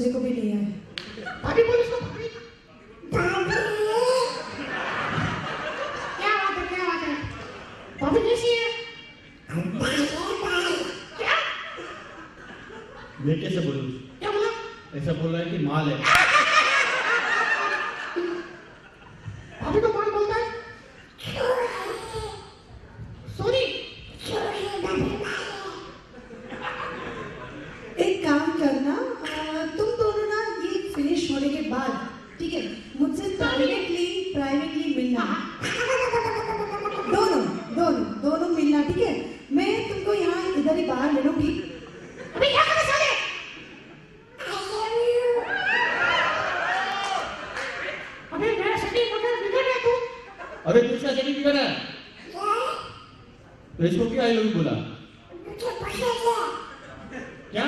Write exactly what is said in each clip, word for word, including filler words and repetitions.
दूसरे को भी नहीं आए। भाभी बोल इसको, भाभी। भाभी क्या बात है, क्या बात है? भाभी कैसी है? क्या? मैं कैसे बोलूं? क्या बोला? ऐसा बोल रहा है कि माल है। भाभी तो माल बोलता है। सॉरी। एक काम करना, आ, तुम दोनों ना ये फिनिश होने के बाद, ठीक है, मुझसे प्राइवेटली प्राइवेटली मिलना। दोनों दोनों दोनों मिलना, ठीक है? मैं तुमको यहाँ इधर ही बाहर ले लूंगी। अबे क्या कर रहे साले? अबे मेरा शरीर बदल बिगड़ रहा है तू। अरे दूसरा शरीर बिगड़ रहा है। तो इसको क्या आई लव यू बोला? क्या?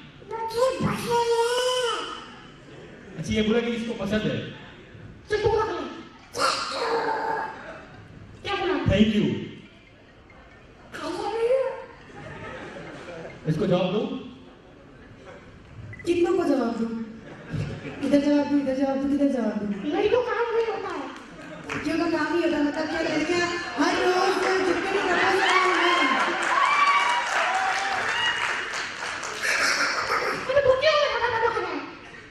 अच्छा ये बोला कि इसको पसंद है। चल तू बोला कर। क्या बोला? Thank you. इसको जवाब दो। कितनों को जवाब दूं? इधर जवाब दूं, इधर जवाब दूं, किधर जवाब दूं? लड़कियों का काम नहीं होता है। लड़कियों का काम ही होता, मतलब क्या लड़कियां हर रोज जितने भी प्रपोज कराए हैं। अबे तू क्यों लगा लगा कर रहा है?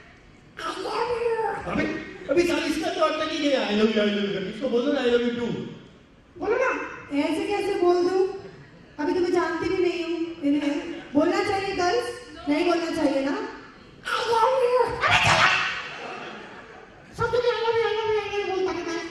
अबे अभी साल इसका तो अटक ही गया। I love you I love you. इसको बोलो ना आई लव यू टू। बोलो ना। ऐसे कैसे बोल दूं? अभी तो मैं जानती भी नहीं हूँ इन्हें। बोलना चाहिए गर्ल्स, नहीं बोलना चाहिए ना? अबे चला। सब जगह I love you I love you I love you बोलता रहता है।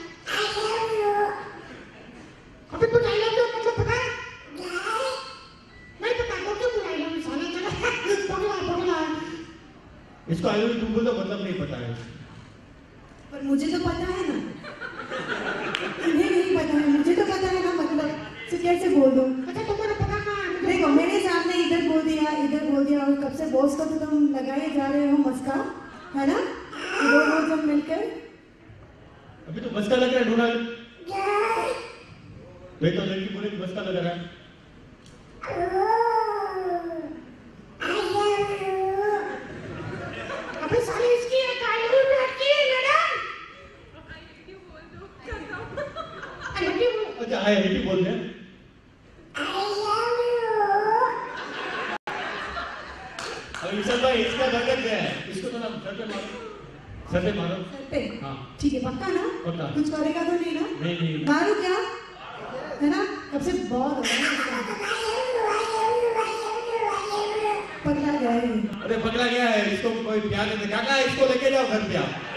अबे तू आई लव यू मतलब पता है? नहीं पता तो क्यों बोला आई लव यू साले? चला पगला पगला। इसको आई लव यू टू बोलो मतलब नहीं पता है। पर मुझे तो पता है ना। इन्हें नहीं पता है, मुझे तो पता है ना, मतलब तो कैसे बोल दूं? अच्छा तुम्हारा पता कहाँ है? देखो मेरे सामने इधर बोल दिया, इधर बोल दिया, और कब से बॉस को तो तुम लगाए जा रहे हो मस्का, है ना? दो लोग जब मिलकर। अभी तो बस का लग रहा है डोनाल्ड। भाई तो लड़की बोले कि बस का लग रहा है। अबे साले इसकी एक आई लव यू पे अटकी है मैडम। I love you. अच्छा आई लव यू बोल दे। अभी विशाल भाई इसका बरकत गया है। इसको तो ना सर पे मारो, सर पे मारो। सर पे? हाँ ठीक है, पक्का ना? पक्का। कुछ करेगा तो नहीं ना? नहीं नहीं मारू क्या? है ना? कब से बहुत हो रहा है। पगला गया है। अरे पकड़ा गया है। इसको कोई प्यार नहीं देगा। काका इसको लेके जाओ घर पे आप।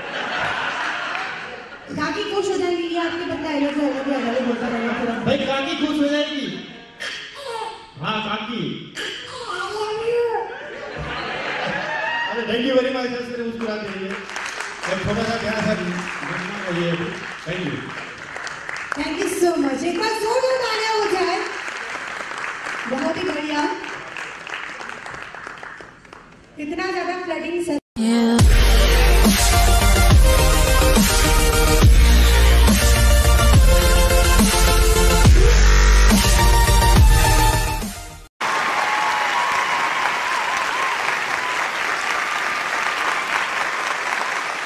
काकी खुश हो जाएंगी, ये आपके बंदा है लोग अलग अलग बोलता रहेगा पूरा। भाई काकी खुश हो जाएगी। हाँ काकी। अरे thank you very much sir, मुस्कुरा के लिए एक छोटा सा प्यारा सा घटना के लिए thank you. Thank you so much. एक बार जोरदार तालियां हो जाए। बहुत ही बढ़िया। इतना ज्यादा फ्लडिंग सर।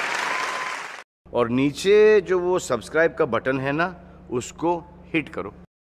और नीचे जो वो सब्सक्राइब का बटन है ना, उसको हिट करो।